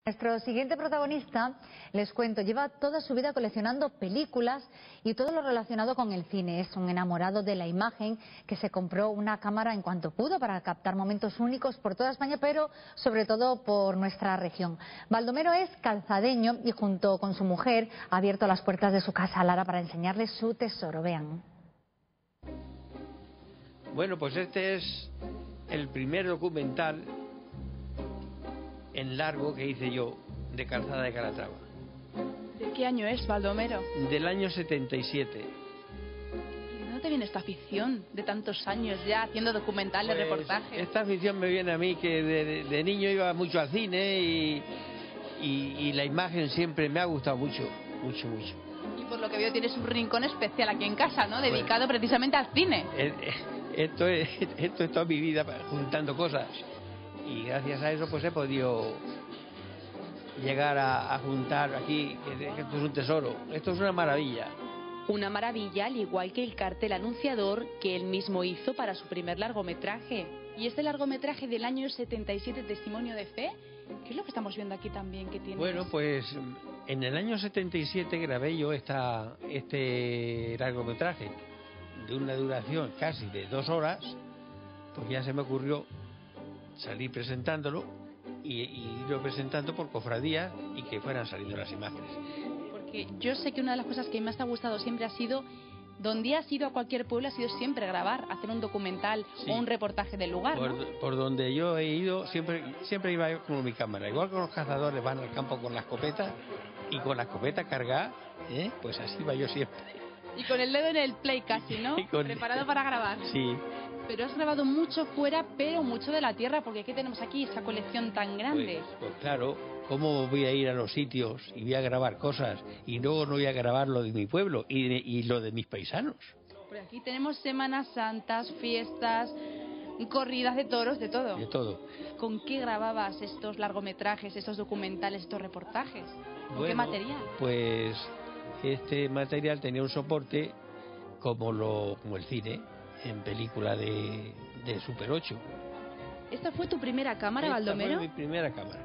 Nuestro siguiente protagonista, les cuento, lleva toda su vida coleccionando películas y todo lo relacionado con el cine. Es un enamorado de la imagen que se compró una cámara en cuanto pudo para captar momentos únicos por toda España, pero sobre todo por nuestra región. Baldomero es calzadeño y junto con su mujer ha abierto las puertas de su casa a Lara para enseñarles su tesoro. Vean. Bueno, pues este es el primer documental en largo que hice yo de Calzada de Calatrava. ¿De qué año es, Baldomero? Del año 77. ¿Y de dónde te viene esta afición de tantos años ya haciendo documentales, Pues, reportajes? Esta afición me viene a mí que de niño iba mucho al cine y la imagen siempre me ha gustado mucho. Y por lo que veo tienes un rincón especial aquí en casa, ¿no? Dedicado precisamente al cine. Esto es toda mi vida juntando cosas. Y gracias a eso pues he podido llegar a juntar aquí, que esto es un tesoro, esto es una maravilla. Una maravilla, al igual que el cartel anunciador que él mismo hizo para su primer largometraje. Y este largometraje del año 77, Testimonio de Fe, ¿qué es lo que estamos viendo aquí también que tiene? Bueno, pues en el año 77 grabé yo este largometraje de una duración casi de 2 horas, pues ya se me ocurrió salir presentándolo y irlo presentando por cofradías y que fueran saliendo las imágenes. Porque yo sé que una de las cosas que más te ha gustado siempre ha sido, donde has ido a cualquier pueblo, ha sido siempre grabar, hacer un documental, sí, o un reportaje del lugar, ¿no? Por donde yo he ido siempre iba yo con mi cámara, igual que los cazadores van al campo con la escopeta y con la escopeta cargada, pues así iba yo siempre. Y con el dedo en el play casi, ¿no? Preparado para grabar. Sí. Pero has grabado mucho fuera, pero mucho de la tierra, porque ¿qué tenemos aquí? Esta colección tan grande. Pues claro, ¿cómo voy a ir a los sitios y voy a grabar cosas y luego no voy a grabar lo de mi pueblo y lo de mis paisanos? Pues aquí tenemos Semanas Santas, fiestas, corridas de toros, de todo. De todo. ¿Con qué grababas estos largometrajes, estos documentales, estos reportajes? ¿Con qué material? Pues este material tenía un soporte como el cine, en película de Super 8. ¿Esta fue tu primera cámara, Baldomero? Esta fue mi primera cámara.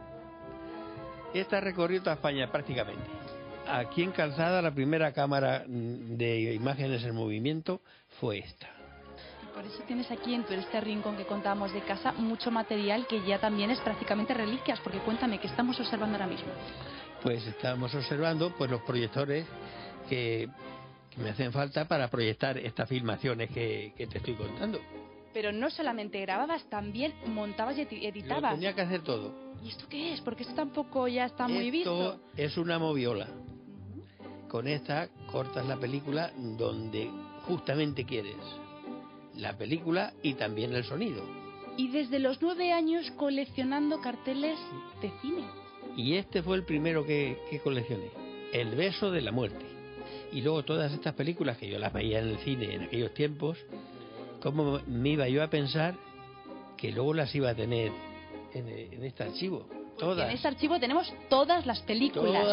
Esta recorrió toda España prácticamente. Aquí en Calzada la primera cámara de imágenes en movimiento fue esta. Por eso tienes aquí en este rincón que contábamos de casa mucho material que ya también es prácticamente reliquias, porque cuéntame, ¿qué estamos observando ahora mismo? Pues estamos observando pues los proyectores que me hacen falta para proyectar estas filmaciones que te estoy contando. Pero no solamente grababas, también montabas y editabas. Lo tenía que hacer todo. ¿Y esto qué es? Porque esto tampoco ya está muy visto. Esto es una moviola. Con esta cortas la película donde justamente quieres. La película y también el sonido. Y desde los 9 años coleccionando carteles de cine. Y este fue el primero que coleccioné. El beso de la muerte. Y luego todas estas películas que yo las veía en el cine en aquellos tiempos, ¿cómo me iba yo a pensar que luego las iba a tener en este archivo? Todas. En este archivo tenemos todas las películas.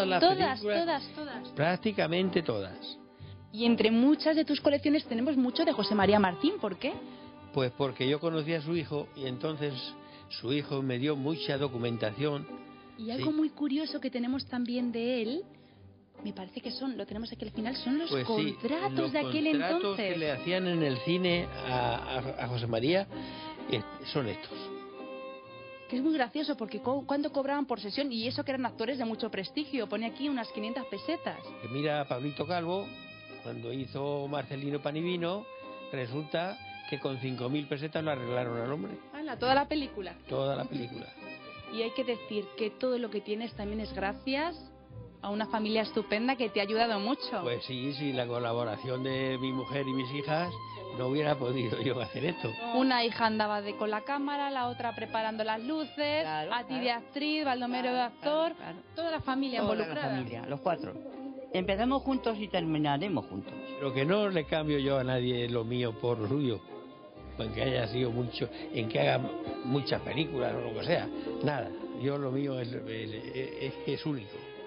Todas. Prácticamente todas. Y entre muchas de tus colecciones tenemos mucho de José María Martín. ¿Por qué? Pues porque yo conocí a su hijo y entonces su hijo me dio mucha documentación. Y algo muy curioso que tenemos también de él, me parece que lo tenemos aquí al final, son los contratos de aquel entonces. Los contratos que le hacían en el cine a José María son estos. Que es muy gracioso porque ¿cuánto cobraban por sesión? Y eso que eran actores de mucho prestigio, pone aquí unas 500 pesetas. Que mira a Pablito Calvo, cuando hizo Marcelino Panivino, resulta que con 5.000 pesetas lo arreglaron al hombre. ¡Hala! Toda la película. Toda la película. Y hay que decir que todo lo que tienes también es gracias a una familia estupenda que te ha ayudado mucho. Pues sí, sin la colaboración de mi mujer y mis hijas no hubiera podido yo hacer esto. Una hija andaba con la cámara, la otra preparando las luces, a ti de actriz, Baldomero de actor, toda la familia involucrada. Toda la familia, los 4. Empezamos juntos y terminaremos juntos. Pero que no le cambio yo a nadie lo mío por lo suyo, en que haya sido mucho, en que haga muchas películas o lo que sea, nada. Yo lo mío es único.